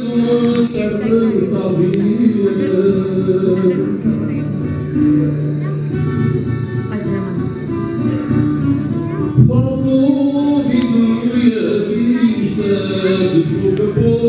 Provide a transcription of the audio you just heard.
Faltou ouvido e a vista de fogo a pouco.